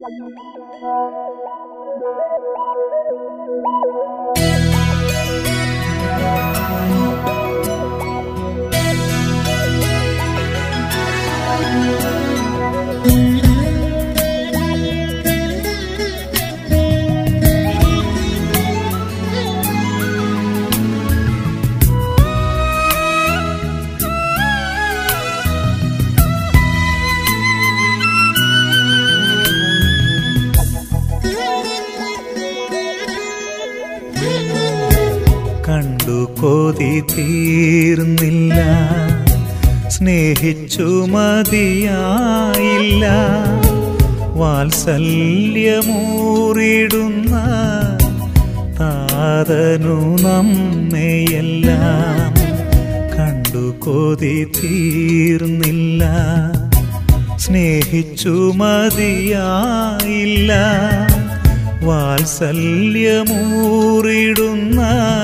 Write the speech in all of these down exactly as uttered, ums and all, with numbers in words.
കണ്ടു കൊതി തീർന്നില്ല, സ്നേഹിച്ചു മതിയായില്ല, വാത്സല്യമൂറിടുന്ന താതനു നമ്മെയെല്ലാം. കണ്ടു കൊതി തീർന്നില്ല, സ്നേഹിച്ചു മതിയായില്ല, വാത്സല്യമൂറിടുന്ന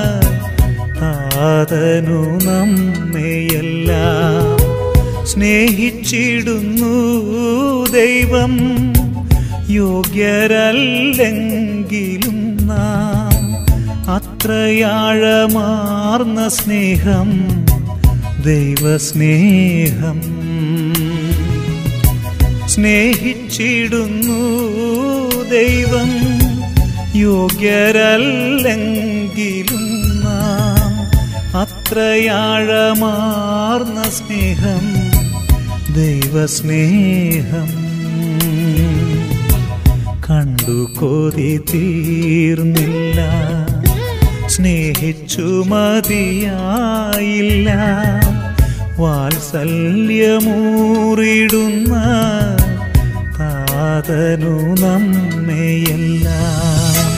താതനു നമ്മെയെല്ലാം. സ്നേഹിച്ചിടുന്നു ദൈവം, യോഗ്യരല്ലെങ്കിലും നാം. അത്രയാഴമാർന്ന സ്നേഹം ദൈവസ്നേഹം. സ്നേഹിച്ചിടുന്നു ദൈവം, യോഗ്യരല്ലെങ്കിലും നാം. അത്രയാഴമാർന്ന സ്നേഹം ദൈവസ്നേഹം. കണ്ടു കൊതി തീർന്നില്ല, സ്നേഹിച്ചു മതിയായില്ല, വാത്സല്യമൂറിടുന്ന താതനു നമ്മെയെല്ലാം.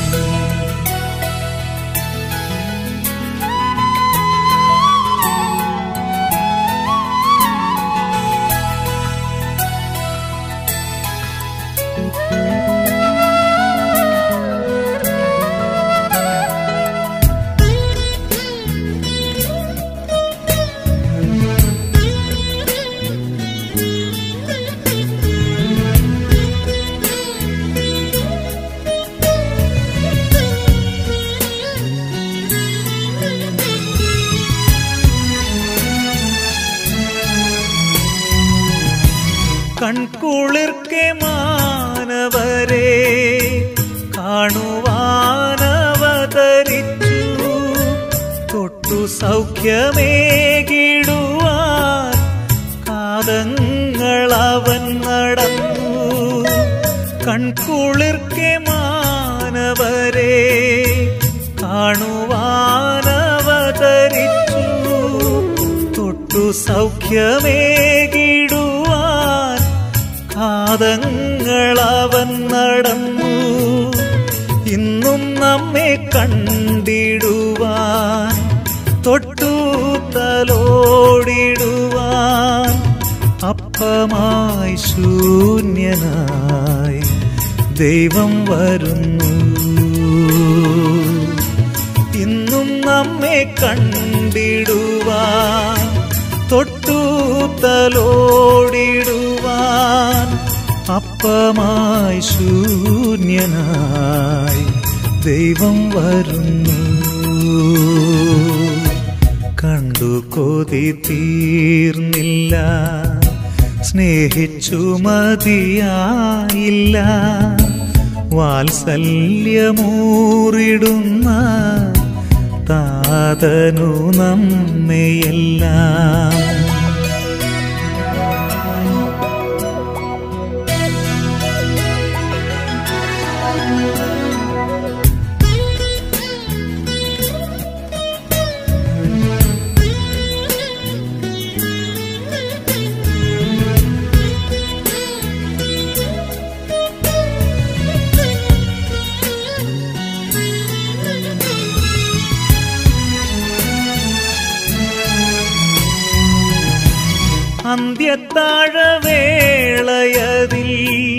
കൺകുളിർക്കെ മാനവരെ കാണുവാനവതരിച്ചു, തൊട്ടു സൗഖ്യമേകിടുവാൻ കാതങ്ങളവൻ നടന്നു. കൺകുളിർക്കെ മാനവരെ കാണുവാനവതരിച്ചു, തൊട്ടു സൗഖ്യമേകിടുവാൻ കാതങ്ങളവൻ നടന്നു. ഇന്നും നമ്മെ കണ്ടിടുവാൻ, തൊട്ടു തലോടിടുവാൻ, അപ്പമായി ശൂന്യനായി ദൈവം വരുന്നു. ഇന്നും നമ്മെ കണ്ടിടുവാൻ, തൊട്ടു തലോടിടുവാൻ, അപ്പമായി ശൂന്യനായി ദൈവം വരുന്നു. കണ്ടു കൊതി തീർന്നില്ല, സ്നേഹിച്ചു മതിയായില്ല, വാത്സല്യമൂറിടുന്ന താതനു നമ്മെയെല്ലാം. അന്ത്യത്താഴവേളയതിൽ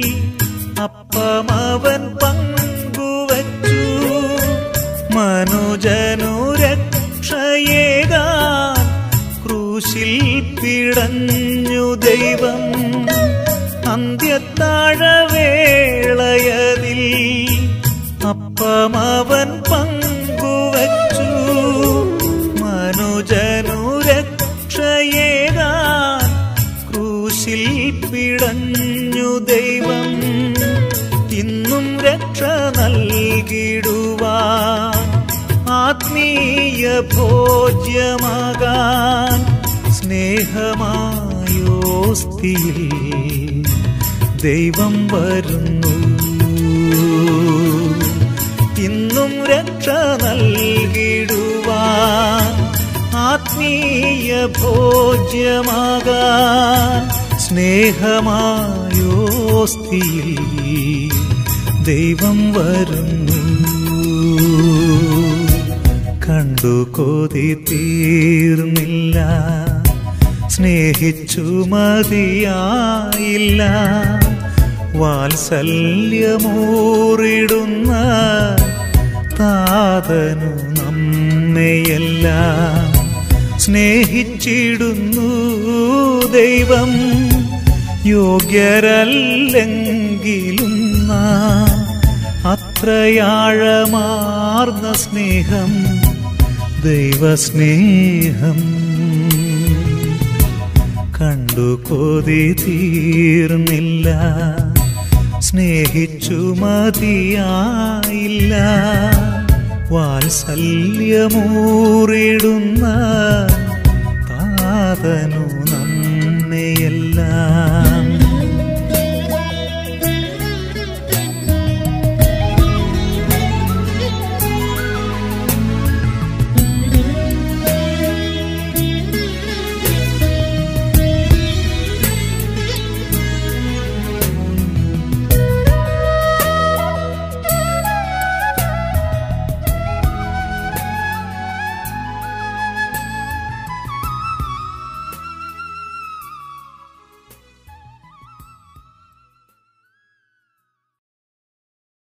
അപ്പമവൻ പങ്കുവച്ചു, മനുജനു രക്ഷയേകാൻ ക്രൂശിൽ പിടഞ്ഞു ദൈവം. അന്ത്യത്താഴവേളയതിൽ അപ്പമവൻ പങ്കുവച്ചു മനുജനു രക്ഷയേകാൻ ക്രൂശിൽ പിടഞ്ഞു ദൈവം ഇന്നും രക്ഷ നൽകിടുവാൻ ആത്മീയ ഭോജ്യമാകാൻ സ്നേഹമായോസ്തിയിൽ ദൈവം വരുന്നു ഇന്നും രക്ഷ നൽകിടുവാൻ ആത്മീയ ഭോജ്യമാകാൻ സ്നേഹമായോസ്തിയിൽ ദൈവം വരുന്നു കണ്ടു കൊതി തീർന്നില്ല സ്നേഹിച്ചു മതിയായില്ല വാത്സല്യമൂറിടുന്ന താതനു നമ്മെയെല്ലാം സ്നേഹിച്ചിടുന്നു ദൈവം യോഗ്യരല്ലെങ്കിലും അത്രയാഴമാർന്ന സ്നേഹം ദൈവസ്നേഹം കണ്ടു കൊതി തീർന്നില്ല സ്നേഹിച്ചു മതിയായില്ല വാത്സല്യമൂറിടുന്ന താതനു നമ്മെയെല്ലാം